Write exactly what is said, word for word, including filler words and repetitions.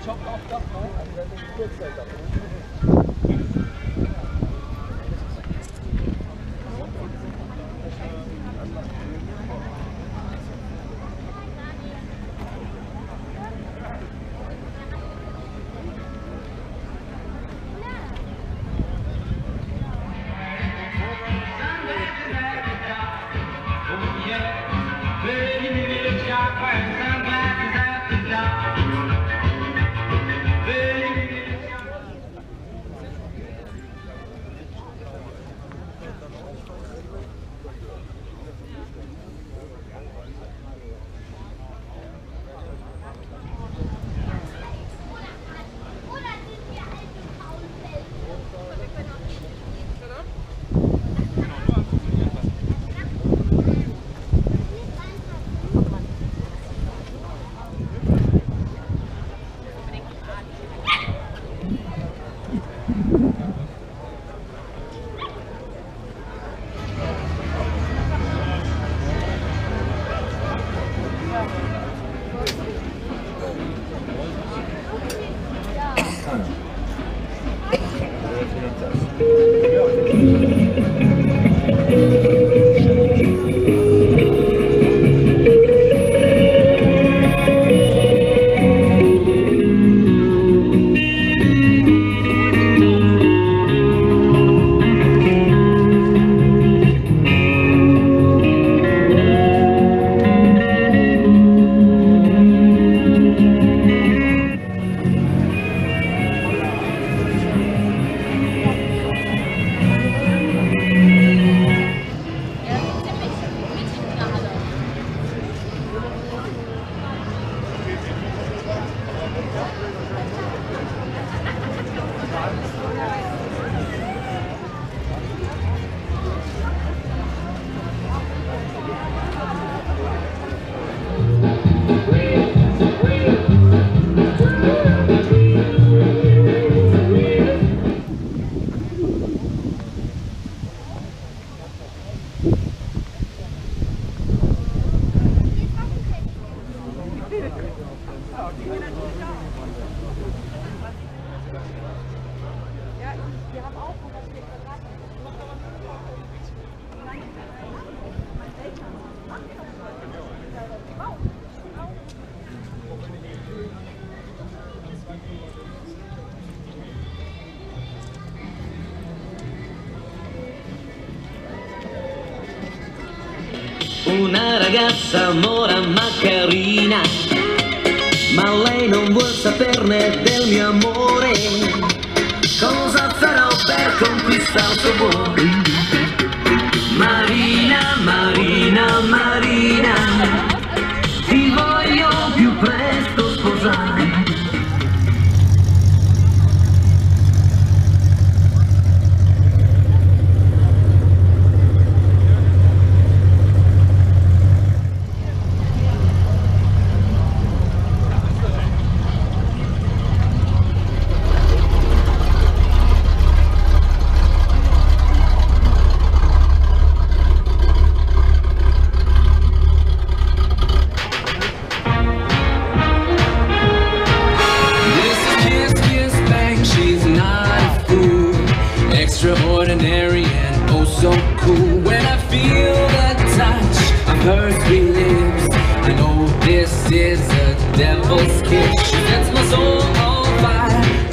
jobbt auch das, ne? Also wenn du die Kurzzeit davon. Una ragazza mora ma carina, ma lei non vuol saperne del mio amore. Cosa farò per conquistare il suo cuore? Marina, Marina, Marina, ti voglio più presto sposare. Extraordinary and oh so cool. When I feel the touch of her sweet lips, I know this is a devil's kiss. She sets my soul on fire.